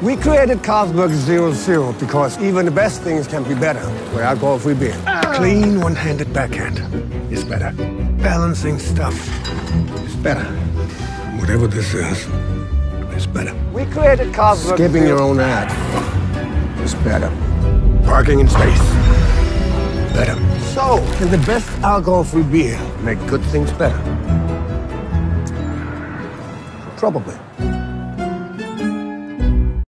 We created Carlsberg 00 because even the best things can be better with alcohol-free beer. Clean one-handed backhand is better. Balancing stuff is better. Whatever this is better. We created Carlsberg. Skipping your own ad is better. Parking in space, better. So, can the best alcohol-free beer make good things better? Probably.